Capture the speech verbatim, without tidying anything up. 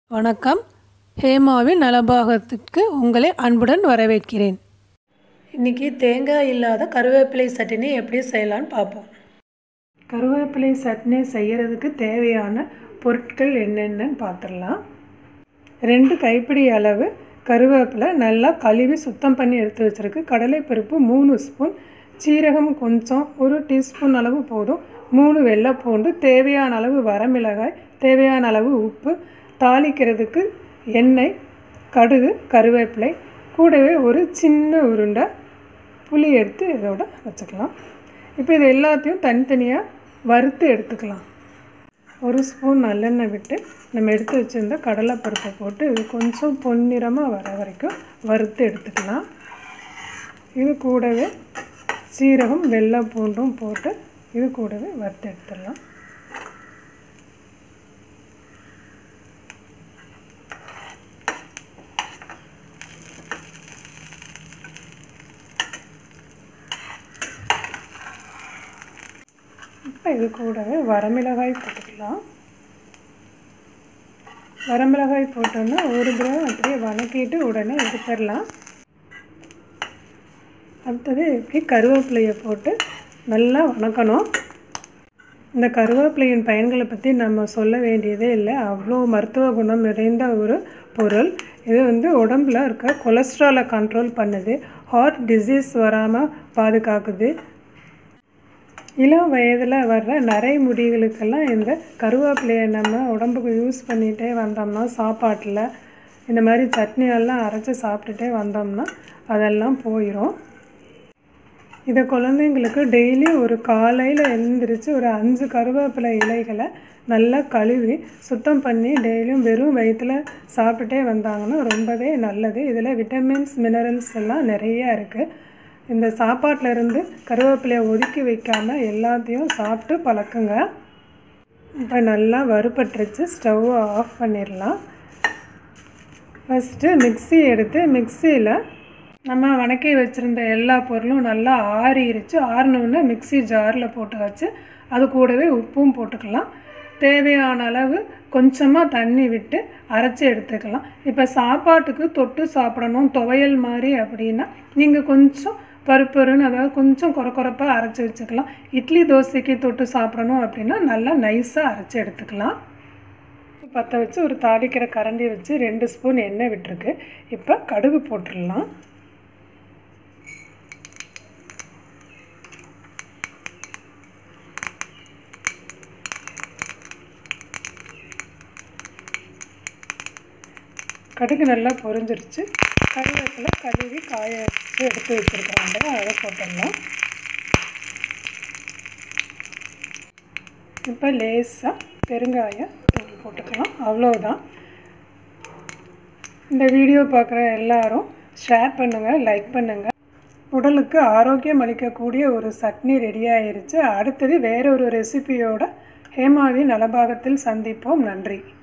வணக்கம். ஹேமாவின் நலபாகத்திற்கு உங்களை அன்புடன் வரவேற்கிறேன். இன்றைக்கி தேங்காய் இல்லாத கருவேப்பிலை சட்னி எப்படி செய்யலான்னு பார்ப்போம். கருவேப்பிலை சட்னி செய்கிறதுக்கு தேவையான பொருட்கள் என்னென்னு பார்த்துடலாம். ரெண்டு கைப்பிடி அளவு கருவேப்பிலை நல்லா கழுவி சுத்தம் பண்ணி எடுத்து வச்சுருக்கு. கடலைப்பருப்பு மூணு ஸ்பூன், சீரகம் கொஞ்சம், ஒரு டீஸ்பூன் அளவு போதும், மூணு வெள்ளைப்பூண்டு, தேவையான அளவு வரமிளகாய், தேவையான அளவு உப்பு, தாளிக்கிறதுக்கு எண்ணெய், கடுகு, கருவேப்பிலை, கூடவே ஒரு சின்ன உருண்டை புளி எடுத்து இதோட வச்சுக்கலாம். இப்போ இது எல்லாத்தையும் தனித்தனியாக வறுத்து எடுத்துக்கலாம். ஒரு ஸ்பூன் நல்லெண்ணெய் விட்டு நம்ம எடுத்து வச்சுருந்த கடலைப்பருப்பை போட்டு இது கொஞ்சம் பொன்னிறமாக வர வரைக்கும் வறுத்து எடுத்துக்கலாம். இது கூடவே சீரகம், வெள்ளை பூண்டும் போட்டு இது கூடவே வறுத்து எடுத்துடலாம். இப்போ இது கூடவே வரமிளகாய் போட்டுக்கலாம். வரமிளகாய் போட்டோன்னா ஒரு தடவை அப்படியே வதக்கிட்டு உடனே எடுத்துடலாம். அடுத்தது இப்படி கருவேப்பிலையை போட்டு நல்லா வதக்கணும். இந்த கருவேப்பிலையின் பயன்களை பற்றி நம்ம சொல்ல வேண்டியதே இல்லை. அவ்வளோ மருத்துவ குணம் நிறைந்த ஒரு பொருள். இது வந்து உடம்பில் இருக்க கொலஸ்ட்ராலை கண்ட்ரோல் பண்ணுது, ஹார்ட் டிசீஸ் வராமல் பாதுகாக்குது. இளம் வயதில் வர்ற நரை முடிகளுக்கெல்லாம் இந்த கருவேப்பிலையை நம்ம உடம்புக்கு யூஸ் பண்ணிகிட்டே வந்தோம்னா, சாப்பாட்டில் இந்த மாதிரி சட்னியெல்லாம் அரைச்சி சாப்பிட்டுட்டே வந்தோம்னா அதெல்லாம் போயிடும். இதை குழந்தைங்களுக்கு டெய்லி ஒரு காலையில் எழுந்திரிச்சு ஒரு அஞ்சு கருவேப்பிலை இலைகளை நல்லா கழுவி சுத்தம் பண்ணி டெய்லியும் வெறும் வயிற்றில் சாப்பிட்டுட்டே வந்தாங்கன்னா ரொம்பவே நல்லது. இதில் விட்டமின்ஸ், மினரல்ஸ் எல்லாம் நிறையா இருக்குது. இந்த சாப்பாட்டில் இருந்து கருவேப்பிலையை ஒதுக்கி வைக்காமல் எல்லாத்தையும் சாப்பிட்டு பழக்குங்க. இப்போ நல்லா வறுபட்டுருச்சு. ஸ்டவ்வை ஆஃப் பண்ணிடலாம். ஃபஸ்ட்டு மிக்சி எடுத்து மிக்சியில் நம்ம வணக்கி வச்சுருந்த எல்லா பொருளும் நல்லா ஆறிடுச்சு. ஆறினோன்னு மிக்சி ஜாரில் போட்டு வச்சு அது கூடவே உப்பும் போட்டுக்கலாம். தேவையான அளவு கொஞ்சமாக தண்ணி விட்டு அரைச்சி எடுத்துக்கலாம். இப்போ சாப்பாட்டுக்கு தொட்டு சாப்பிடணும் துவையல் மாதிரி அப்படின்னா நீங்கள் கொஞ்சம் பருப்பருன்னு அதாவது கொஞ்சம் குறை குறைப்பாக அரைச்சி வச்சுக்கலாம். இட்லி தோசைக்கு தொட்டு சாப்பிடணும் அப்படின்னா நல்லா நைஸாக அரைச்சி எடுத்துக்கலாம். பற்ற வச்சு ஒரு தாளிக்கிற கரண்டி வச்சு ரெண்டு ஸ்பூன் எண்ணெய் விட்டுருக்கு. இப்போ கடுகு போட்டுடலாம். கடுகு நல்லா பொரிஞ்சிருச்சு. கருவேப்பிலை கழுவி காய வச்சு எடுத்து வச்சுருக்காங்க, அதை போட்டுடலாம். இப்போ லேசாக பெருங்காயம் தூள் போட்டுக்கலாம். அவ்வளோதான். இந்த வீடியோ பார்க்குற எல்லாரும் ஷேர் பண்ணுங்கள், லைக் பண்ணுங்கள். உடலுக்கு ஆரோக்கியம் அளிக்கக்கூடிய ஒரு சட்னி ரெடி ஆயிருச்சு. அடுத்தது வேறொரு ரெசிபியோட ஹேமாவின் நலபாகத்தில் சந்திப்போம். நன்றி.